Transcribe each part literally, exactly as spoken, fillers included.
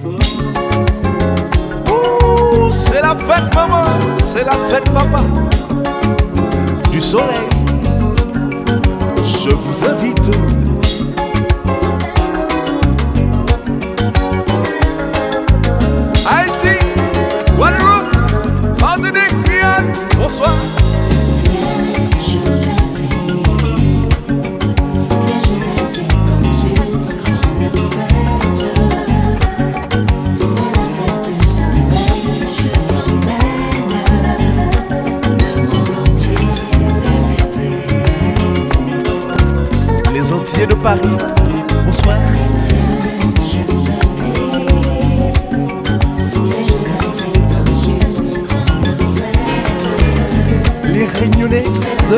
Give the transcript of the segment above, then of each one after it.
Ouh, c'est la fête maman, c'est la fête papa. Du soleil, je vous invite. Haïti, Guadeloupe, Martinique, Guyane, bonsoir. Les Antillais de Paris, bonsoir. Les Réunionnais de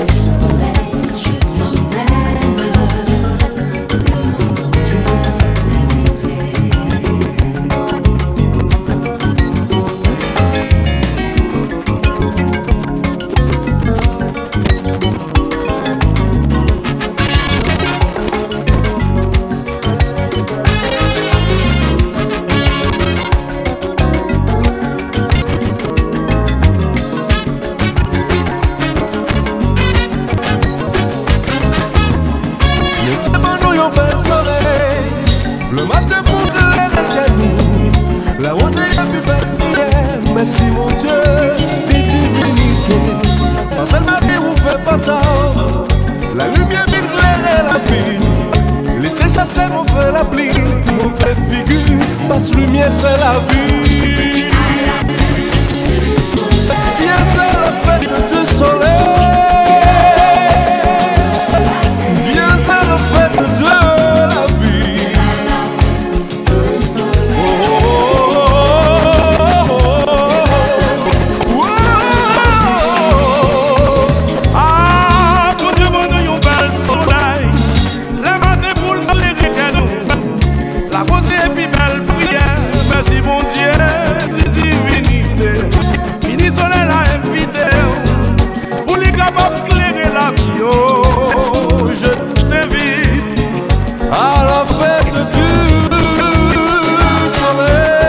le matin pour éclairer nous, la rosée a pu faire prière. Merci mon Dieu, c'est divinité. Dans cette matin où fait pas tard, la lumière m'éclaire la vie. Laissez chasser mon feu la pluie, mon fait figure, passe lumière c'est la vie. Viens c'est la fête du soleil. Viens c'est la fête de la vie. Merci mon Dieu, de divinité. Fini soleil a invité pour les capables d'éclairer la vie. Oh, je t'invite à la fête du soleil.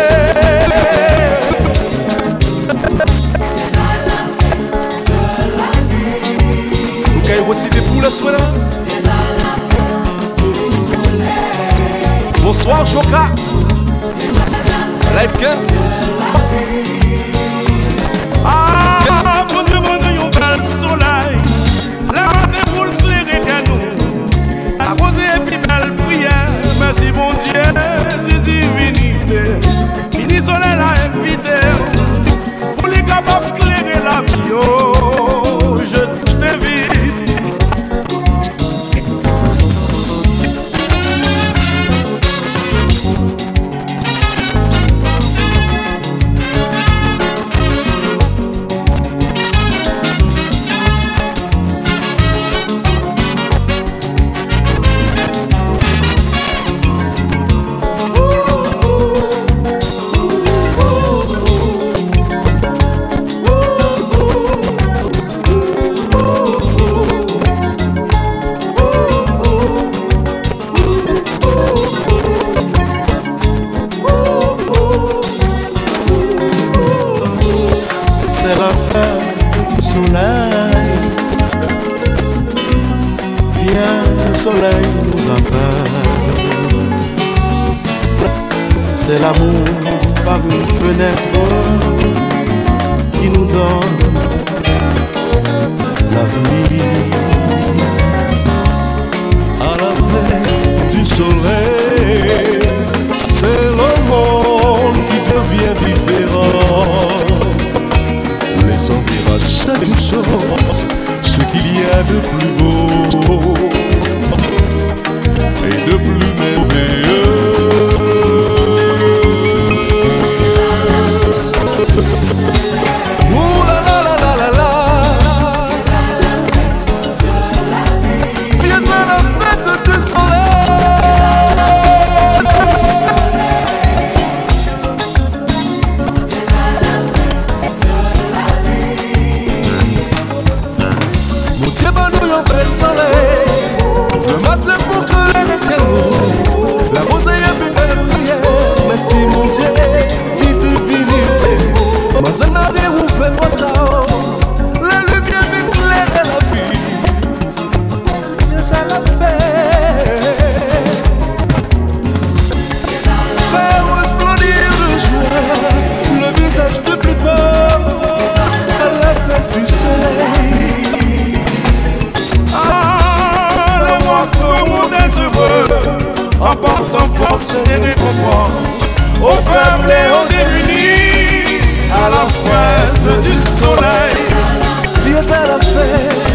Vous avez retiré pour le soir. Bonsoir Joka. Life Gun. Ah, mon Dieu, mon Dieu, yon bel soleil. La matin pour l'éclairer à nous. La rosée et puis belle prière. Merci mon Dieu, de divinité. Fini soleil l'a invité pour les capables d'éclairer la vie. Oh, je t'invite. C'est la fête du soleil. Viens, le soleil nous appelle. C'est l'amour par une fenêtre qui nous donne la vie. À la fête du soleil, c'est le monde qui devient différent. Laissons vivre à chaque chose ce qu'il y a de plus beau et de plus merveilleux. Ouh la la la la la la. Viens à la fête du soleil. apportant force et réconfort aux faibles et aux démunis, à la fête du soleil. Dieu c'est la fête